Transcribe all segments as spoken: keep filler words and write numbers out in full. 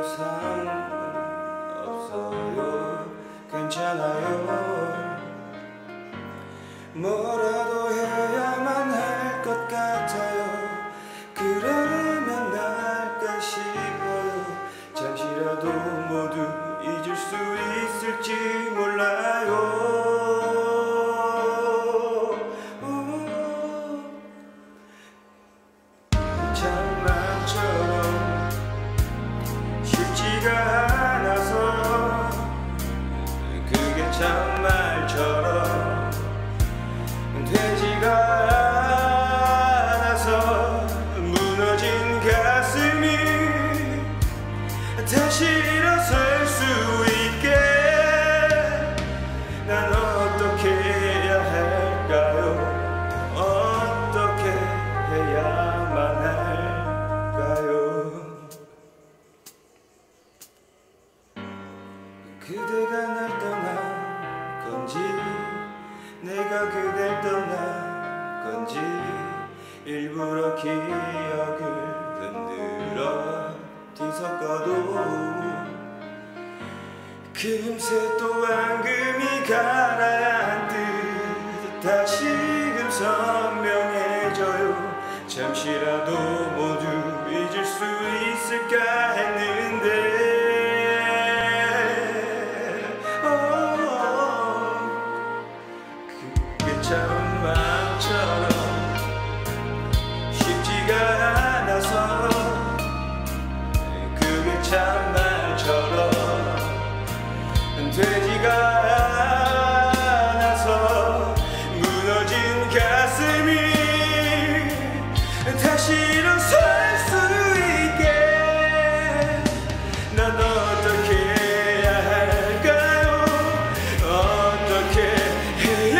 상관없어요. 괜찮아요. 뭐라도 해야만 할 것 같아요. 그러면 나을까 싶어요. 잠시라도 모두 잊을 수 있을지 몰라요. 장난처럼 쉽지가 않아서 그게 참말처럼 되지가 않아서 무너진 가슴이 다시 일어설 수 있게 난 어떻게 해야 할까요? 어떻게 해야만 할까요? 그대가 날 떠난 건지 내가 그댈 떠난 건지 일부러 기억을 흔들어 뒤섞어도 금세 또 앙금이 가라앉듯 다시금 선명해져요. 잠시라도 모두 잊을 수 있을까 했는데 참말처럼 쉽지가 않아서 그게 참말처럼 되지가 않아서 무너진 가슴이 다시 일어설 수 있게 난 어떻게 해야 할까요? 어떻게 해야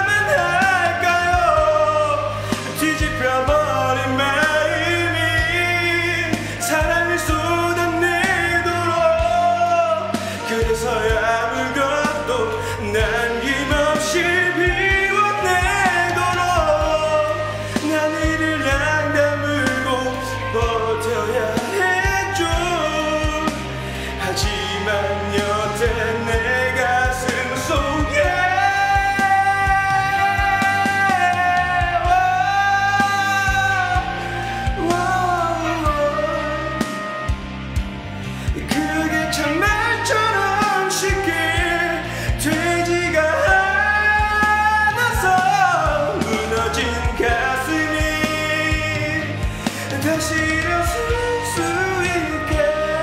뒤집혀버린 마음이 사랑을 쏟아내도록 그래서야 아무것도 남김없이 비워내도록 난 이를 안 다물고 버텨야 했죠. 하지만 여태 내 가슴 속에 참말처럼 쉽게 되지가 않아서 무너진 가슴이 다시 일어설 수 있게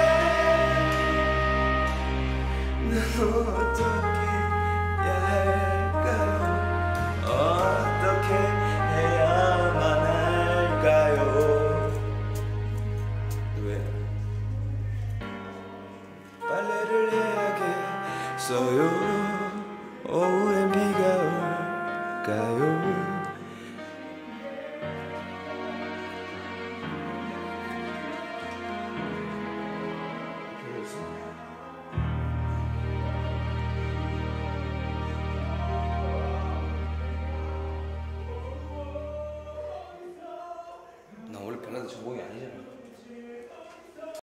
난 어떻게 해야 할까요? 어떻게 해야만 할까요? 왜? 빨래를 해야겠어요. 오후엔 비가 올까요?